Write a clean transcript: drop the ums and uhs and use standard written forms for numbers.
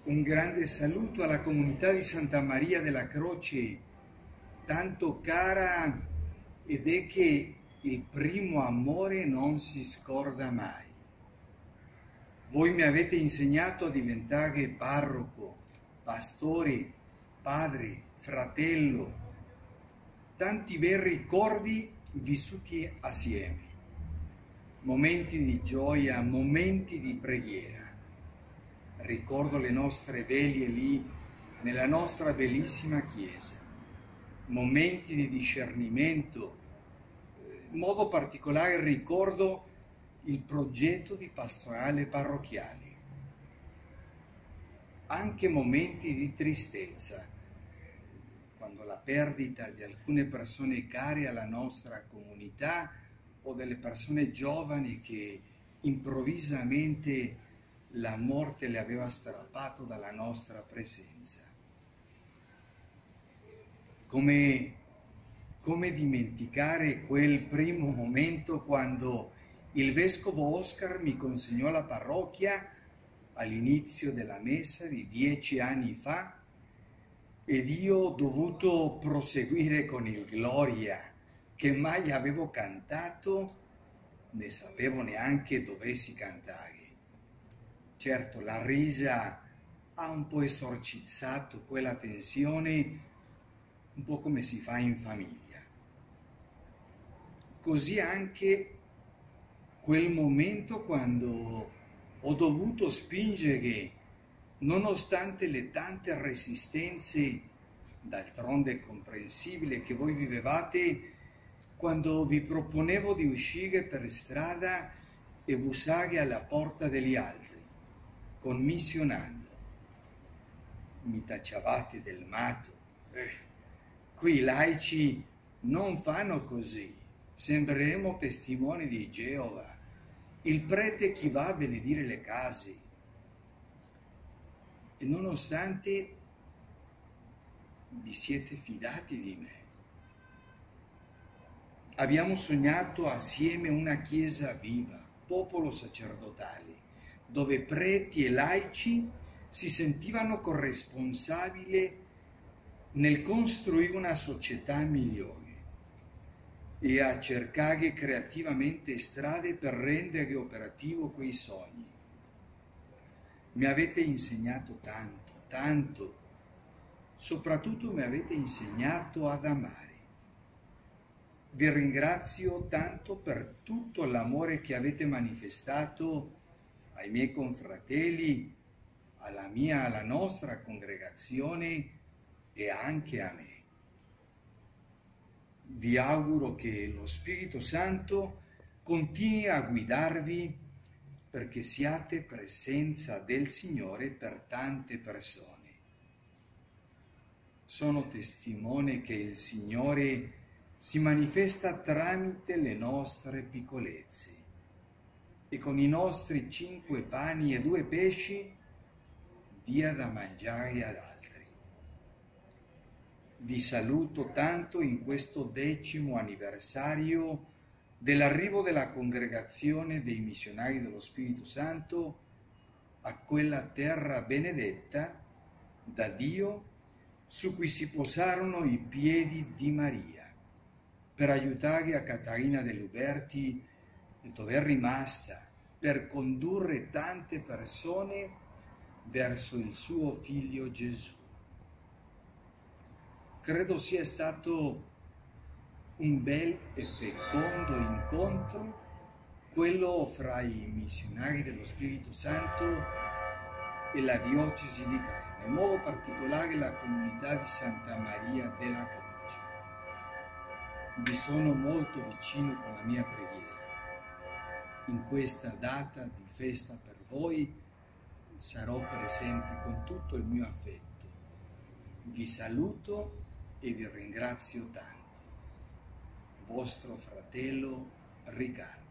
Un grande saluto alla comunità di Santa Maria della Croce, tanto cara, ed è che il primo amore non si scorda mai. Voi mi avete insegnato a diventare parroco, pastore, padre, fratello, tanti bei ricordi vissuti assieme, momenti di gioia, momenti di preghiera. Ricordo le nostre veglie lì nella nostra bellissima chiesa, momenti di discernimento. In modo particolare ricordo il progetto di pastorale parrocchiale, anche momenti di tristezza, quando la perdita di alcune persone care alla nostra comunità o delle persone giovani che improvvisamente la morte le aveva strappato dalla nostra presenza. Come dimenticare quel primo momento quando il vescovo Oscar mi consegnò la parrocchia all'inizio della messa di 10 anni fa ed io ho dovuto proseguire con il Gloria che mai avevo cantato, né sapevo neanche dovessi cantare. Certo, la risa ha un po' esorcizzato quella tensione, un po' come si fa in famiglia. Così anche quel momento quando ho dovuto spingere, nonostante le tante resistenze, d'altronde è comprensibile che voi vivevate, quando vi proponevo di uscire per strada e bussare alla porta degli altri, commissionando. Mi tacciavate del matto. Qui i laici non fanno così, sembreremo testimoni di Geova. Il prete è chi va a benedire le case. E nonostante vi siete fidati di me, abbiamo sognato assieme una chiesa viva, popolo sacerdotale, dove preti e laici si sentivano corresponsabili nel costruire una società migliore e a cercare creativamente strade per rendere operativo quei sogni. Mi avete insegnato tanto, tanto, soprattutto mi avete insegnato ad amare. Vi ringrazio tanto per tutto l'amore che avete manifestato ai miei confratelli, alla nostra congregazione e anche a me. Vi auguro che lo Spirito Santo continui a guidarvi perché siate presenza del Signore per tante persone. Sono testimone che il Signore si manifesta tramite le nostre piccolezze e con i nostri 5 pani e 2 pesci dia da mangiare ad altri. Vi saluto tanto in questo 10° anniversario dell'arrivo della congregazione dei missionari dello Spirito Santo a quella terra benedetta da Dio su cui si posarono i piedi di Maria per aiutare a Caterina dell'Uberti dove è rimasta, per condurre tante persone verso il suo figlio Gesù. Credo sia stato un bel e fecondo incontro quello fra i missionari dello Spirito Santo e la diocesi di Crema, in modo particolare la comunità di Santa Maria della Croce. Vi sono molto vicino con la mia preghiera. In questa data di festa per voi sarò presente con tutto il mio affetto. Vi saluto e vi ringrazio tanto. Vostro fratello Riccardo.